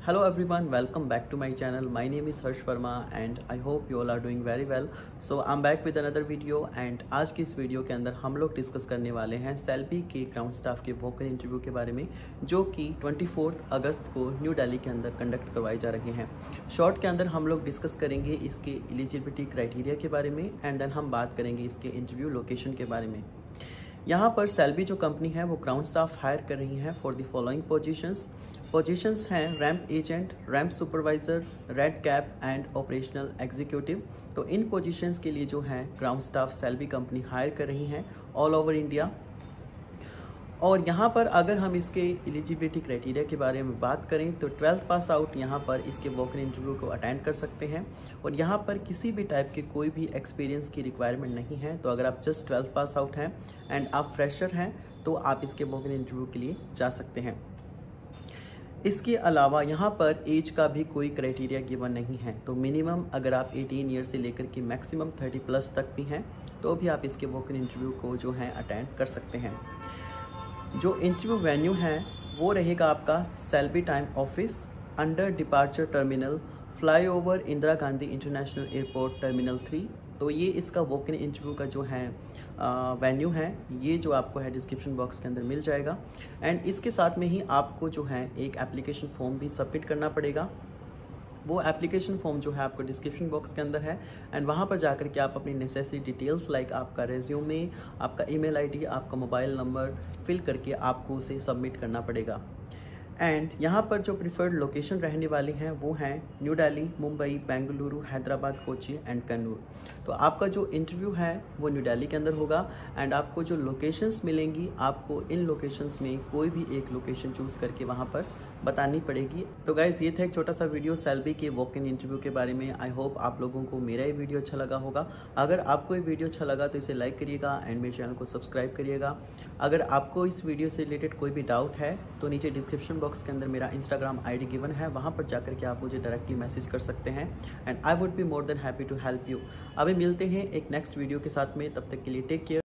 Hello everyone, welcome back to my channel. My name is Harsh Verma and I hope you all are doing very well. So I'm back with another video and आज की इस video के अंदर हम लोग discuss करने वाले हैं सेल्बी के ग्राउंड स्टाफ के वॉक इन इंटरव्यू के बारे में, जो कि 24 अगस्त को न्यू दिल्ली के अंदर कंडक्ट करवाए जा रहे हैं। शॉर्ट के अंदर हम लोग डिस्कस करेंगे इसके एलिजिबिलिटी क्राइटेरिया के बारे में एंड देन हम बात करेंगे इसके इंटरव्यू लोकेशन के बारे में। यहाँ पर सेल्बी जो कंपनी है वो ग्राउंड स्टाफ हायर कर रही है फॉर द फॉलोइंग पोजीशंस हैं ramp agent, ramp supervisor, red cap and operational executive. तो इन पोजीशंस के लिए जो है ground staff Celebi company hire कर रही हैं ऑल ओवर इंडिया। और यहाँ पर अगर हम इसके एलिजिबिलिटी क्राइटेरिया के बारे में बात करें तो 12th पास आउट यहाँ पर इसके वॉक इन इंटरव्यू को अटेंड कर सकते हैं और यहाँ पर किसी भी टाइप के कोई भी एक्सपीरियंस की रिक्वायरमेंट नहीं है। तो अगर आप जस्ट 12th पास आउट हैं एंड आप फ्रेशर हैं तो आप इसके वॉक इन इंटरव्यू के लिए जा सकते हैं। इसके अलावा यहाँ पर एज का भी कोई क्राइटेरिया गिवन नहीं है। तो मिनिमम अगर आप 18 ईयर से लेकर के मैक्सिमम 30 प्लस तक भी हैं तो भी आप इसके वॉक इन इंटरव्यू को जो है अटेंड कर सकते हैं। जो इंटरव्यू वेन्यू है वो रहेगा आपका Celebi time office under departure terminal, flyover Indira Gandhi international airport terminal 3। तो ये इसका वॉक इन इंटरव्यू का जो है वेन्यू है, ये जो आपको है डिस्क्रिप्शन बॉक्स के अंदर मिल जाएगा। एंड इसके साथ में ही आपको जो है एक एप्लीकेशन फॉर्म भी सबमिट करना पड़ेगा। वो एप्लीकेशन फॉर्म जो है आपको डिस्क्रिप्शन बॉक्स के अंदर है एंड वहाँ पर जाकर के आप अपनी नेसेसरी डिटेल्स लाइक आपका रेज्यूमे, आपका ईमेल आईडी, आपका मोबाइल नंबर फिल करके आपको उसे सबमिट करना पड़ेगा। एंड यहाँ पर जो प्रिफर्ड लोकेशन रहने वाली हैं वो हैं न्यू दिल्ली, मुंबई, बेंगलुरु, हैदराबाद, कोची एंड कन्नूर। तो आपका जो इंटरव्यू है वो न्यू दिल्ली के अंदर होगा एंड आपको जो लोकेशंस मिलेंगी आपको इन लोकेशंस में कोई भी एक लोकेशन चूज़ करके वहाँ पर बतानी पड़ेगी। तो गाइज़ ये था एक छोटा सा वीडियो सेल्बी के वॉक इन इंटरव्यू के बारे में। आई होप आप लोगों को मेरा ये वीडियो अच्छा लगा होगा। अगर आपको ये वीडियो अच्छा लगा तो इसे लाइक करिएगा एंड मेरे चैनल को सब्सक्राइब करिएगा। अगर आपको इस वीडियो से रिलेटेड कोई भी डाउट है तो नीचे डिस्क्रिप्शन बॉक्स के अंदर मेरा इंस्टाग्राम आईडी गिवन है, वहाँ पर जाकर के आप मुझे डायरेक्टली मैसेज कर सकते हैं and I would be more than happy to help you. अभी मिलते हैं एक नेक्स्ट वीडियो के साथ में, तब तक के लिए टेक केयर।